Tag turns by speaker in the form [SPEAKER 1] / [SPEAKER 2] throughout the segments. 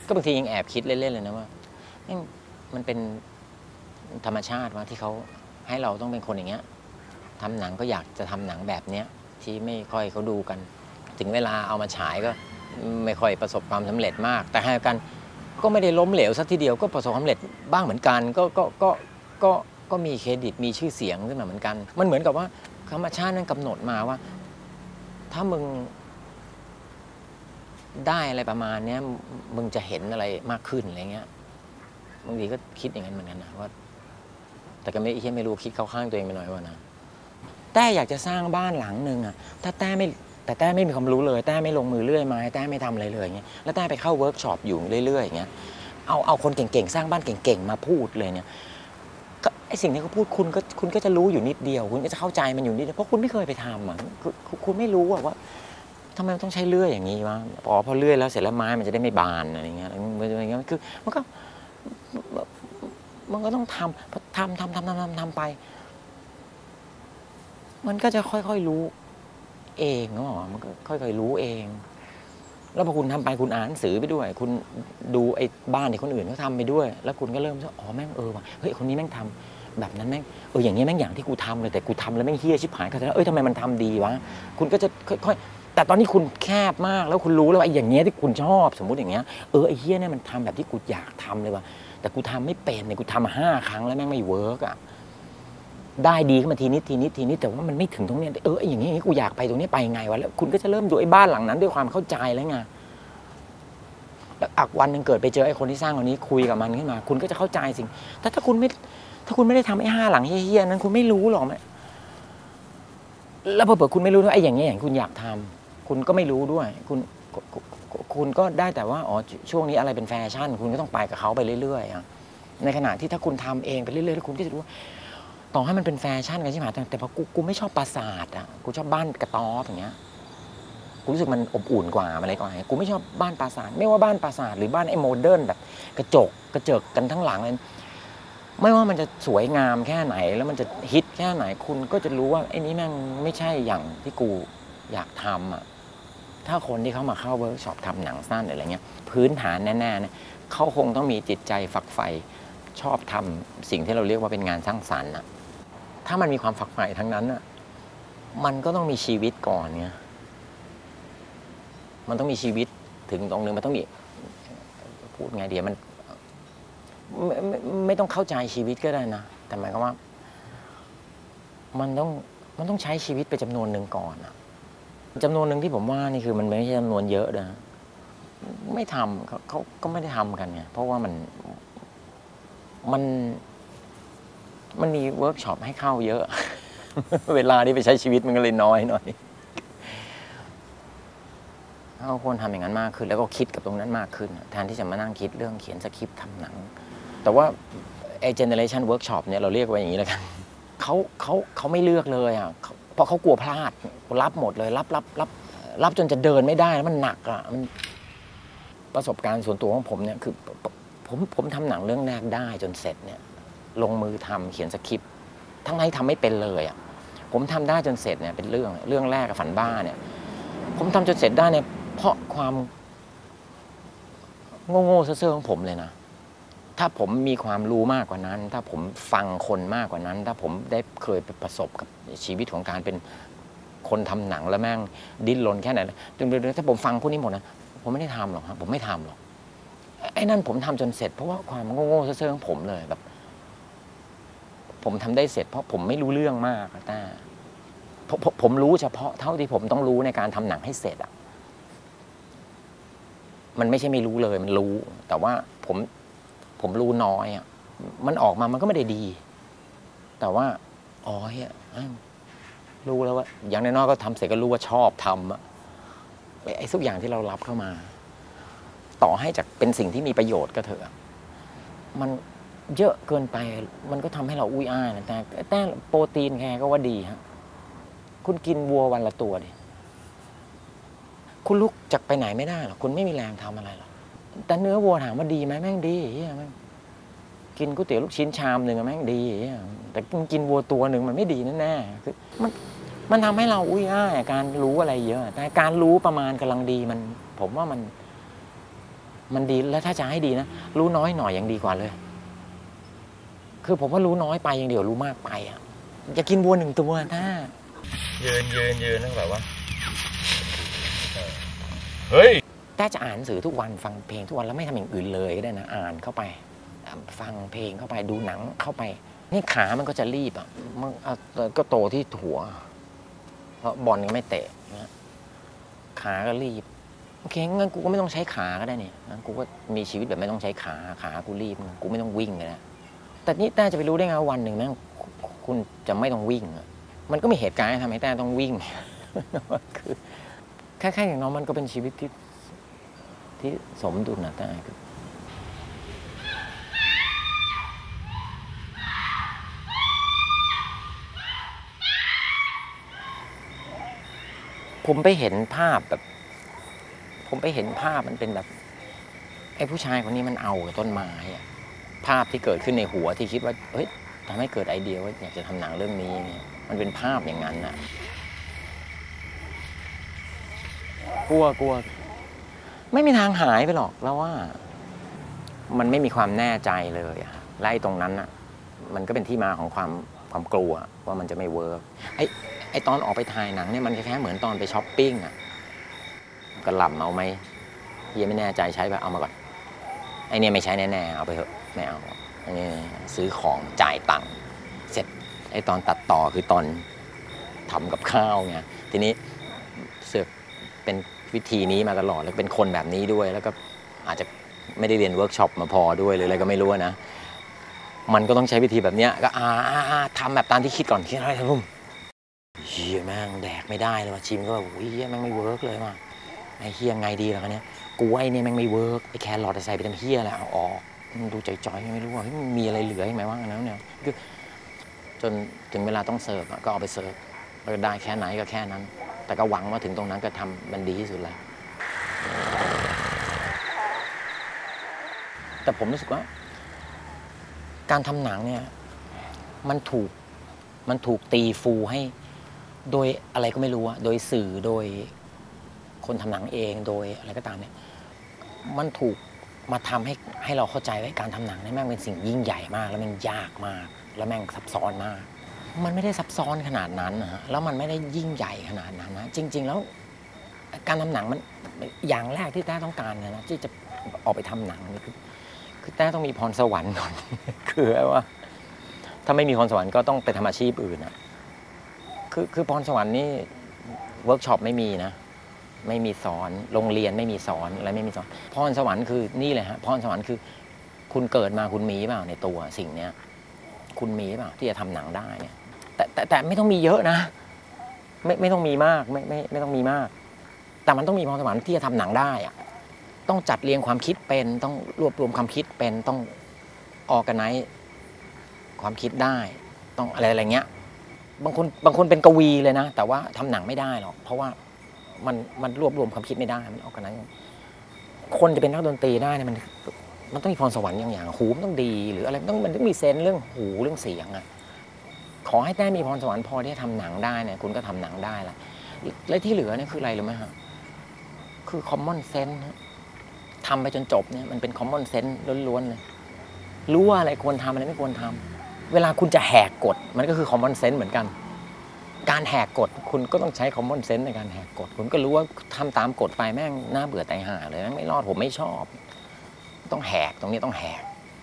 [SPEAKER 1] ก็บางทียังแอบคิดเล่นๆเลยนะว่ามันเป็นธรรมชาติว่าที่เขาให้เราต้องเป็นคนอย่างเงี้ยทำหนังก็อยากจะทำหนังแบบเนี้ยที่ไม่ค่อยเขาดูกันถึงเวลาเอามาฉายก็ไม่ค่อยประสบความสำเร็จมากแต่ให้กันก็ไม่ได้ล้มเหลวสักทีเดียวก็ประสบความสำเร็จบ้างเหมือนกันก็มีเครดิตมีชื่อเสียงขึ้นมาเหมือนกันมันเหมือนกับว่าธรรมชาตินั้นกำหนดมาว่าถ้ามึงได้อะไรประมาณนี้มึงจะเห็นอะไรมากขึ้นอะไรเงี้ยบางทีก็คิดอย่างนั้นเหมือนกันนะว่าแต่ก็ไม่รู้คิดเข้าข้างตัวเองไปหน่อยว่านะแต่อยากจะสร้างบ้านหลังนึงอ่ะถ้าแต่ไม่มีความรู้เลยแต่ไม่ลงมือเลื่อยไม้แต่ไม่ทำอะไรเลยเงี้ยแล้วแต่ไปเข้าเวิร์กช็อปอยู่เรื่อยๆอย่างเงี้ยเอาคนเก่งๆสร้างบ้านเก่งๆมาพูดเลยเนี่ยไอสิ่งที่เขาพูดคุณก็จะรู้อยู่นิดเดียวคุณก็จะเข้าใจมันอยู่นิดเดียวเพราะคุณไม่เคยไปทำอ่ะคุณไม่รู้ว่าทำไมต้องใช้เลื่อยอย่างนี้วะพอเลื่อยแล้วเสร็จแล้วไม้มันจะได้ไม่บานอะไรเงี้ยคือมันก็ต้องทำไปมันก็จะค่อยๆรู้เองเนาะมันก็ค่อยๆรู้เองแล้วพอคุณทำไปคุณอ่านหนังสือไปด้วยคุณดูไอ้บ้านที่คนอื่นเขาทำไปด้วยแล้วคุณก็เริ่มว่าอ๋อแม่งว่ะเฮ้ยคนนี้แม่งทำแบบนั้นแม่งอย่างนี้แม่งอย่างที่กูทำเลยแต่กูทำแล้วแม่งเฮี้ยชิบหายก็จะทำไมมันทำดีวะคุณก็จะค่อยๆแต่ตอนนี้คุณแคบมากแล้วคุณรู้แล้วไอ้อย่างเงี้ยที่คุณชอบสมมุติอย่างเงี้ยไอ้เฮี้ยเนี่ยมันทำแบบที่กูอยากทำเลยว่ะแต่กูทำไม่เป็นเนี่ยกูทำมา5 ครั้งแล้วแม่งไม่เวิร์กอ่ะได้ดีขึ้นมาทีนิดแต่ว่ามันไม่ถึงตรงเนี้ยอย่างนี้กูอยากไปตรงนี้ไปไงวะแล้วคุณก็จะเริ่มดูไอ้บ้านหลังนั้นด้วยความเข้าใจแล้วไงแล้ววันหนึ่งเกิดไปเจอไอ้คนที่สร้างคนนี้คุยกับมันขึ้นมาคุณก็จะเข้าใจสิ่งถ้าคุณไม่ได้ทำไอ้5 หลังเฮี้ยๆนั้นคุณไม่รู้หรอกแล้วเผื่อคุณไม่รู้ด้วยไอ้อย่างเงี้ยอย่างคุณอยากทำคุณก็ไม่รู้ด้วยคุณก็ได้แต่ว่าช่วงนี้อะไรเป็นแฟชั่นคุณก็ต้องไปกับเขาไปเรื่อยๆในขณะที่ถ้าคุณทำเองไปเรื่อยๆแล้วคุณก็จะรู้ว่าต่อให้มันเป็นแฟชั่นกันใช่ไหมแต่พอกูไม่ชอบปราสาทอ่ะกูชอบบ้านกระต๊อบอย่างเงี้ยกูรู้สึกมันอบอุ่นกว่าอะไรกว่ากูไม่ชอบบ้านปราสาทไม่ว่าบ้านปราสาทหรือบ้านไอ้โมเดิร์นแบบกระเจิกกันทั้งหลังเลยไม่ว่ามันจะสวยงามแค่ไหนแล้วมันจะฮิตแค่ไหนคุณก็จะรู้ว่าไอ้นี้แม่งไม่ใช่อย่างที่กูอยากทำอ่ะถ้าคนที่เขามาเข้าเวิร์กช็อปทำหนังสั้นอะไรเงี้ยพื้นฐานแน่ๆเนี่ยเขาคงต้องมีจิตใจฝักใฝ่ชอบทำสิ่งที่เราเรียกว่าเป็นงานสร้างสรรค์อ่ะถ้ามันมีความฝักใฝ่ทั้งนั้นอ่ะมันก็ต้องมีชีวิตก่อนเนี่ยมันต้องมีชีวิตถึงตรงนึงมันต้องมีพูดไงเดี๋ยวมันไม่ต้องเข้าใจชีวิตก็ได้นะแต่หมายความว่ามันต้องใช้ชีวิตไปจำนวนหนึ่งก่อนอะจำนวนหนึ่งที่ผมว่านี่คือมันไม่ใช่จำนวนเยอะนะไม่ทำเขาก็ไม่ได้ทำกันไงเพราะว่ามันมีเวิร์กช็อปให้เข้าเยอะ เวลาที่ไปใช้ชีวิตมันก็เลยน้อยหน่อยเราควรทำอย่างนั้นมากขึ้นแล้วก็คิดกับตรงนั้นมากขึ้นแทนที่จะมานั่งคิดเรื่องเขียนสคริปต์ทำหนังแต่ว่าไอ้เจเนอเรชันเวิร์กช็อปเนี่ยเราเรียกว่าอย่างนี้แล้วกันเขาไม่เลือกเลยอ่ะเพราะเขากลัวพลาดรับหมดเลยรับจนจะเดินไม่ได้แล้วมันหนักอ่ะมันประสบการณ์ส่วนตัวของผมเนี่ยคือผมทำหนังเรื่องแรกได้จนเสร็จเนี่ยลงมือทำเขียนสคริปต์ทั้งที่ทำไม่เป็นเลยอ่ะผมทำได้จนเสร็จเนี่ยเป็นเรื่องแรกกับฝันบ้าเนี่ยผมทำจนเสร็จได้เนี่ยเพราะความโง่ๆเซ่อๆของผมเลยนะถ้าผมมีความรู้มากกว่านั้นถ้าผมฟังคนมากกว่านั้นถ้าผมได้เคยประสบกับชีวิตของการเป็นคนทำหนังแล้วแม่งดิ้นรนแค่ไหนถ้าผมฟังพวกนี้หมดนะผมไม่ได้ทำหรอกครับผมไม่ทำหรอกไอ้นั่นผมทำจนเสร็จเพราะว่าความโง่ๆเซ่อๆของผมเลยแบบผมทำได้เสร็จเพราะผมไม่รู้เรื่องมากแต่ผมรู้เฉพาะเท่าที่ผมต้องรู้ในการทำหนังให้เสร็จอ่ะมันไม่ใช่ไม่รู้เลยมันรู้แต่ว่าผมรู้น้อยอ่ะมันออกมามันก็ไม่ได้ดีแต่ว่าเฮียรู้แล้วว่าอย่างน้อยๆก็ทำเสร็จก็รู้ว่าชอบทำอ่ะไอ้ทุกอย่างที่เรารับเข้ามาต่อให้จากเป็นสิ่งที่มีประโยชน์ก็เถอะมันเยอะเกินไปมันก็ทำให้เราอุ้ยอ้ายนะแต่โปรตีนแค่ก็ว่าดีฮะคุณกินวัววันละตัวดิคุณลุกจากไปไหนไม่ได้หรอกคุณไม่มีแรงทำอะไรหรอกแต่เนื้อวัวถามว่าดีไหมแม่งดีแม่งกินก๋วยเตี๋ยวลูกชิ้นชามหนึ่งแม่งดีแต่กินวัวตัวหนึ่งมันไม่ดีแน่ๆคือมันทำให้เราอุ้ยอ้ายการรู้อะไรเยอะแต่การรู้ประมาณกำลังดีผมว่ามันดีแล้วถ้าจะให้ดีนะรู้น้อยหน่อยยังดีกว่าเลยคือผมว่ารู้น้อยไปอย่างเดียวรู้มากไปอ่ะจะกินวัว1 ตัวถ้ายืนนั่งแบบว่าเฮ้ยแต่จะอ่านหนังสือทุกวันฟังเพลงทุกวันแล้วไม่ทำอย่างอื่นเลยก็ได้นะอ่านเข้าไปฟังเพลงเข้าไปดูหนังเข้าไปนี่ขามันก็จะรีบอ่ะมันก็โตที่หัวเพราะบอลก็ไม่เตะนะขาก็รีบโอเคงั้นกูก็ไม่ต้องใช้ขาก็ได้เนี่ยกูก็มีชีวิตแบบไม่ต้องใช้ขากูรีบกูไม่ต้องวิ่งเลยนะแต่นี่แต่จะไปรู้ได้ไงวันหนึ่งแม่งคุณจะไม่ต้องวิ่งมันก็มีเหตุการณ์ที่ทำให้แต่ต้องวิ่งคือแค่อย่างน้องมันก็เป็นชีวิตที่สมดุลนะแต่ผมไปเห็นภาพมันเป็นแบบไอ้ผู้ชายคนนี้มันเอากับต้นไม้อะภาพที่เกิดขึ้นในหัวที่คิดว่าเฮ้ยทำให้เกิดไอเดียว่าอยากจะทำหนังเรื่องนี้เนี่ยมันเป็นภาพอย่างนั้นนะกลัวไม่มีทางหายไปหรอกแล้วว่ามันไม่มีความแน่ใจเลยไล่ตรงนั้นอะมันก็เป็นที่มาของความกลัวว่ามันจะไม่เวิร์กไอ้ตอนออกไปถ่ายหนังเนี่ยมันแค่เหมือนตอนไปช้อปปิ้งอะกระหล่ำเอาไหมยังไม่แน่ใจใช้ไปเอามาก่อนไอ้นี่ไม่ใช้แน่ๆเอาไปเถอะไม่เอาอันนี้ซื้อของจ่ายตังค์เสร็จไอ้ตอนตัดต่อคือตอนทำกับข้าวไงทีนี้เสือกเป็นวิธีนี้มาตลอดแล้วเป็นคนแบบนี้ด้วยแล้วก็อาจจะไม่ได้เรียนเวิร์กช็อปมาพอด้วยหรืออะไรก็ไม่รู้นะมันก็ต้องใช้วิธีแบบนี้ก็ทำแบบตามที่คิดก่อนคิดอะไรทุ่มเฮียแม่งแดกไม่ได้เลยว่ะชิมก็แบบเฮียแม่งไม่เวิร์กเลยว่ะไอ้เฮียไงดีล่ะคะเนี่ยกูไอ้นี่แม่งไม่เวิร์กไอ้แครอทใส่ไปทำเฮียแล้วเอาออกมันดูจ่อยๆไม่รู้ว่ามันมีอะไรเหลือไหมว่าแล้วเนี่ยคือจนถึงเวลาต้องเสิร์ฟก็เอาไปเสิร์ฟแล้วได้แค่ไหนก็แค่นั้นแต่ก็หวังว่าถึงตรงนั้นก็ทำมันดีที่สุดแล้วแต่ผมรู้สึกว่าการทำหนังเนี่ยมันถูกตีฟูให้โดยอะไรก็ไม่รู้อะโดยสื่อโดยคนทำหนังเองโดยอะไรก็ตามเนี่ยมันถูกมาทำให้เราเข้าใจว่าการทำหนังนี่แม่งเป็นสิ่งยิ่งใหญ่มากแล้วมันยากมากแล้วแม่งซับซ้อนมากมันไม่ได้ซับซ้อนขนาดนั้นนะฮะแล้วมันไม่ได้ยิ่งใหญ่ขนาดนั้นนะจริงๆแล้วการทำหนังมันอย่างแรกที่แต้ต้องการนะที่จะออกไปทำหนังนี่คือแต้ต้องมีพรสวรรค์ก่อนคือว่าถ้าไม่มีพรสวรรค์ก็ต้องไปทำอาชีพอื่นนะคือพรสวรรค์นี่เวิร์กช็อปไม่มีนะไม่มีสอนโรงเรียนไม่มีสอนอะไรไม่มีสอนพรสวรรค์คือนี่เลยฮะพรสวรรค์คือคุณเกิดมาคุณมีเปล่าในตัวสิ่งเนี้ยคุณมีเปล่าที่จะทำหนังได้เนี่ยแต่ไม่ต้องมีเยอะนะไม่ต้องมีมากไม่ต้องมีมากแต่มันต้องมีพรสวรรค์ที่จะทำหนังได้อะต้องจัดเรียงความคิดเป็นต้องรวบรวมความคิดเป็นต้องออร์แกไนซ์ความคิดได้ต้องอะไรเงี้ยบางคนเป็นกวีเลยนะแต่ว่าทำหนังไม่ได้หรอกเพราะว่ามันรวบรวมความคิดไม่ได้มันออกกันนั้นคนจะเป็นนักดนตรีได้เนี่ยมันต้องมีพรสวรรค์อย่างหูมันต้องดีหรืออะไรมันต้องมีเซนส์เรื่องหูเรื่องเสียงอะขอให้แต้มีพรสวรรค์พอที่จะทำหนังได้เนี่ยคุณก็ทำหนังได้ละและที่เหลือเนี่ยคืออะไรรู้ไหมฮะคือ common sense ทำไปจนจบเนี่ยมันเป็น common sense ล้วนๆเลยรู้ว่าอะไรควรทำอะไรไม่ควรทำเวลาคุณจะแหกกฎมันก็คือ common sense เหมือนกันการแหกกฎคุณก็ต้องใช้ common sense ในการแหกกฎคุณก็รู้ว่าทำตามกฎไปแม่งน่าเบื่อตายห่าเลยแม่งไม่รอดผมไม่ชอบต้องแหกตรงนี้ต้องแหก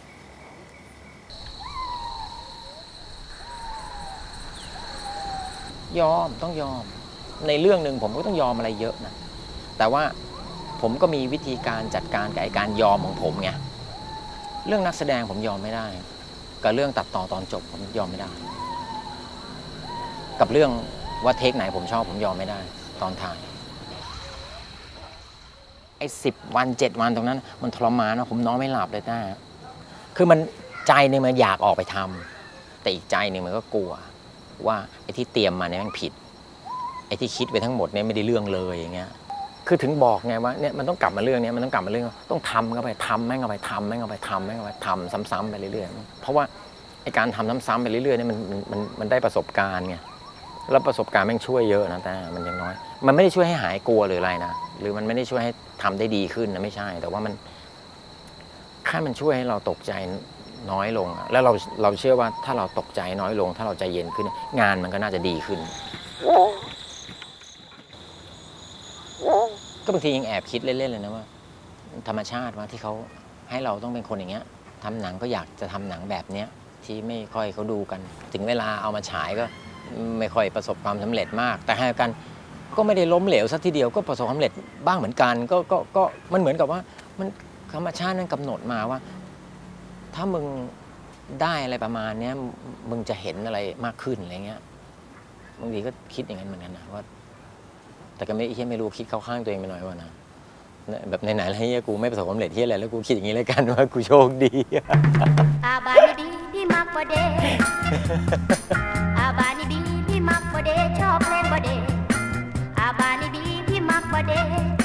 [SPEAKER 1] ต้องยอมในเรื่องหนึ่งผมก็ต้องยอมอะไรเยอะนะแต่ว่าผมก็มีวิธีการจัดการกับการยอมของผมไงเรื่องนักแสดงผมยอมไม่ได้กับเรื่องตัดต่อตอนจบผมยอมไม่ได้กับเรื่องว่าเทคไหนผมชอบผมยอมไม่ได้ตอนถ่ายไอ้10 วัน 7 วันตรงนั้นมันทรมานนะผมนอนไม่หลับเลยนะคือมันใจนึงมันอยากออกไปทำแต่อีกใจนึงมันก็กลัวว่าไอ้ที่เตรียมมาเนี่ยมันผิดไอ้ที่คิดไปทั้งหมดเนี่ยไม่ได้เรื่องเลยอย่างเงี้ยคือถึงบอกไงว่าเนี่ยมันต้องกลับมาเรื่องนี้มันต้องกลับมาเรื่องต้องทำเข้าไปทำแม่งเข้าไปทำแม่งเข้าไปทำแม่งเข้าไปทำซ้ำๆไปเรื่อยๆเพราะว่าไอ้การทำซ้ำๆไปเรื่อยๆเนี่ยมันได้ประสบการณ์ไงแล้วประสบการณ์แม่งช่วยเยอะนะแต่มันยังน้อยมันไม่ได้ช่วยให้หายกลัวหรืออะไรนะหรือมันไม่ได้ช่วยให้ทำได้ดีขึ้นนะไม่ใช่แต่ว่ามันแค่มันช่วยให้เราตกใจน้อยลงแล้วเราเชื่อว่าถ้าเราตกใจน้อยลงถ้าเราใจเย็นขึ้นงานมันก็น่าจะดีขึ้นก็บางทียังแอบคิดเล่นๆเลยนะว่าธรรมชาติว่าที่เขาให้เราต้องเป็นคนอย่างเงี้ยทำหนังก็อยากจะทำหนังแบบเนี้ยที่ไม่ค่อยเขาดูกันถึงเวลาเอามาฉายก็ไม่ค่อยประสบความสำเร็จมากแต่ให้กันก็ไม่ได้ล้มเหลวสักทีเดียวก็ประสบความสำเร็จบ้างเหมือนกันก็มันเหมือนกับว่ามันธรรมชาตินั้นกำหนดมาว่าถ้ามึงได้อะไรประมาณนี้มึงจะเห็นอะไรมากขึ้นอะไรเงี้ยบางทีก็คิดอย่างนั้นเหมือนกันนะว่าแต่ก็ไม่รู้คิดเข้าข้างตัวเองไปหน่อยว่านะแบบไหนๆแล้วเฮียกูไม่ประสบความสำเร็จเฮียอะไรแล้วกูคิดอย่างนี้เลยกันว่ากูโชคดี
[SPEAKER 2] อาบานีบีพี่มักบ่เดอาบานีบีพี่มักบ่เดชอบเล่นบ่เดอาบานีบีพี่มักบ่เด